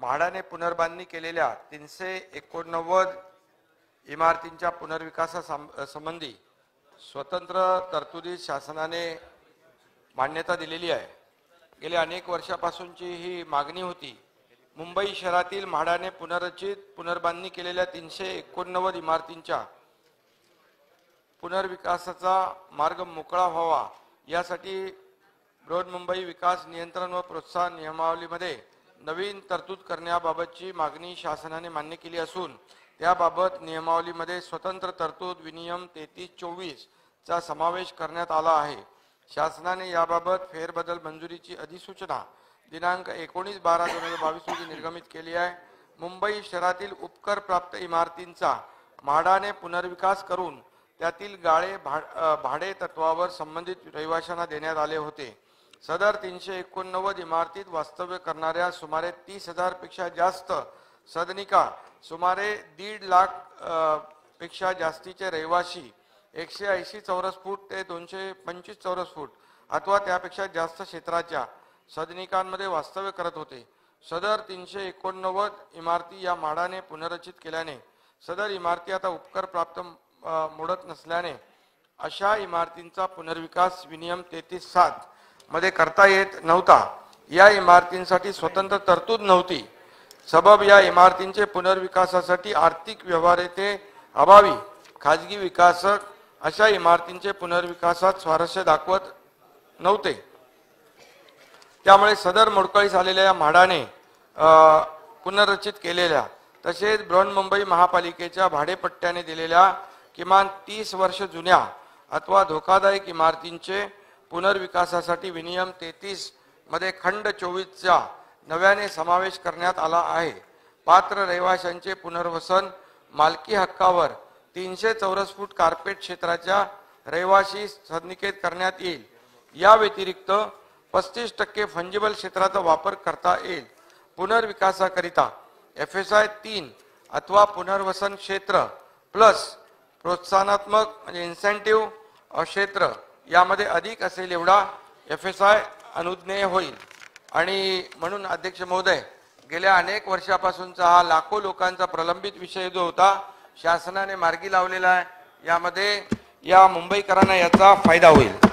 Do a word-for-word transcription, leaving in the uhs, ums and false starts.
म्हाडाने पुनर्बांधणी केलेल्या तीनशे एकोणनव्वद इमारतींच्या पुनर्विकासासंबंधी स्वतंत्र तरतुदी शासनाने मान्यता दिलेली आहे। गेल्या अनेक वर्षापासूनची ही मागणी होती। मुंबई शहरातील म्हाडाने पुनर्रचित पुनर्बांधणी केलेल्या तीनशे एकोणनव्वद इमारतींच्या पुनर्विकासाचा मार्ग मोकळा व्हावा यासाठी बृहन्मुंबई विकास नियंत्रण व प्रोत्साहन नियमावलीमध्ये नवीन तरतूद करण्याबाबतची मागणी शासनाने मान्य केली असून त्याबाबत नियमावलीमध्ये स्वतंत्र तरतूद विनियम तेहतीस चोवीस चा समावेश करण्यात आला आहे। शासनाने याबाबत फेरबदल मंजुरीची अधिसूचना दिनांक एकोणीस बारा दोन हजार बावीस रोजी निर्गमित केली आहे। मुंबई शहरातील उपकर प्राप्त इमारतींचा म्हाडाने पुनर्विकास करून त्यातील गाळे भाडे तत्वावर संबंधित रहिवाशांना देण्यात आले होते। सदर तीनशे एकोणनव्वद इमारतीत वास्तव्य करणाऱ्या सुमारे तीस हजार पेक्षा जास्त सदनिका सुमारे दीड लाख पेक्षा जास्तीचे रहिवाशी एकशे ऐंशी चौरस फूट ते दोनशे पंचवीस चौरस फूट अथवा त्यापेक्षा जास्त क्षेत्राच्या सदनिकांमध्ये वास्तव्य करत होते। सदर तीनशे एकोणनव्वद इमारती या म्हाडाने पुनर्रचित केल्याने सदर इमारती आता उपकर प्राप्त मोडत नसल्याने अशा इमारतींचा पुनर्विकास विनियम तेहतीस सात मध्ये करता येत नव्हता। या इमारतींसाठी स्वतंत्र तरतूद नव्हती। सबब या इमारतींचे पुनर्विकासासाठी आर्थिक व्यवहार्यते अभावी खाजगी विकासक अशा इमारतींचे पुनर्विकासात स्वारस्य दाखवत नव्हते। त्यामुळे सदर मोडकळीस आलेल्या या म्हाडाने पुनर्रचित केलेल्या तसेच बृहन्मुंबई महापालिकेच्या भाडेपट्ट्याने दिलेल्या किमान तीस वर्ष जुन्या अथवा धोकादायक इमारतींचे पुनर्विकासासाठी विनियम तेहतीस मध्ये खंड चोवीस चा नव्याने समावेश करण्यात आला आहे। पात्र रहिवाशांचे पुनर्वसन मालकी हक्कावर तीनशे चौरस फूट कार्पेट क्षेत्राच्या रहिवाशी सदनिकेत करण्यात येईल। या व्यतिरिक्त पस्तीस टक्के फंजिबल क्षेत्राचा वापर करता येईल। पुनर्विकासाकरिता एफ एस आय तीन अथवा पुनर्वसन क्षेत्र प्लस प्रोत्साहनात्मक म्हणजे इन्सेंटिव्ह क्षेत्र यामध्ये अधिक असेल एवढा एफ एस आय अनुज्ञेय होईल। आणि म्हणून अध्यक्ष महोदय, गेल्या अनेक वर्षापासूनचा हा लाखो लोकांचा प्रलंबित विषय जो होता शासनाने मार्गी लावलेला आहे, यामध्ये या मुंबईकरांना याचा फायदा होईल।